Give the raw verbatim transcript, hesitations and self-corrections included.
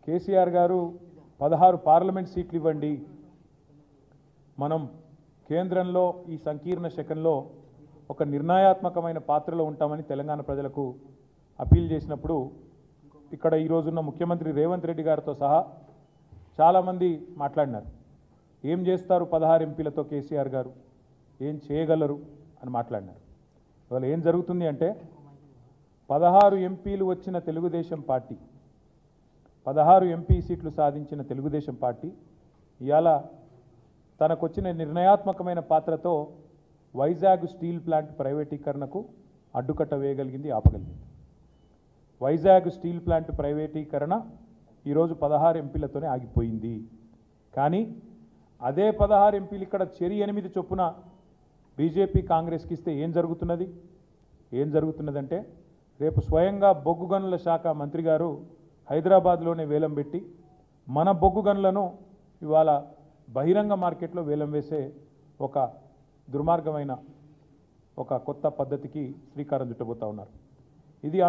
కేసీఆర్ గారు పదహారు పార్లమెంట్ సీట్లు ఇవ్వండి, మనం కేంద్రంలో ఈ సంకీర్ణ శకంలో ఒక నిర్ణయాత్మకమైన పాత్రలో ఉంటామని తెలంగాణ ప్రజలకు అపీల్ చేసినప్పుడు ఇక్కడ ఈరోజున్న ముఖ్యమంత్రి రేవంత్ రెడ్డి గారితో సహా చాలామంది మాట్లాడినారు. ఏం చేస్తారు పదహారు ఎంపీలతో కేసీఆర్ గారు, ఏం చేయగలరు అని మాట్లాడినారు. ఇవాళ ఏం జరుగుతుంది అంటే పదహారు ఎంపీలు వచ్చిన తెలుగుదేశం పార్టీ, పదహారు ఎంపీ సీట్లు సాధించిన తెలుగుదేశం పార్టీ ఇవాళ తనకొచ్చిన నిర్ణయాత్మకమైన పాత్రతో వైజాగ్ స్టీల్ ప్లాంట్ ప్రైవేటీకరణకు అడ్డుకట్ట వేయగలిగింది, ఆపగలిగింది. వైజాగ్ స్టీల్ ప్లాంట్ ప్రైవేటీకరణ ఈరోజు పదహారు ఎంపీలతోనే ఆగిపోయింది. కానీ అదే పదహారు ఎంపీలు ఇక్కడ చెరి ఎనిమిది చొప్పున బీజేపీ కాంగ్రెస్కి ఇస్తే ఏం జరుగుతున్నది ఏం జరుగుతున్నదంటే రేపు స్వయంగా బొగ్గు గనుల శాఖ మంత్రి గారు హైదరాబాద్లోనే వేలం పెట్టి మన బొగ్గు గనులను ఇవాళ బహిరంగ మార్కెట్లో వేలం వేసే ఒక దుర్మార్గమైన ఒక కొత్త పద్ధతికి శ్రీకారం చుట్టబోతా ఉన్నారు. ఇది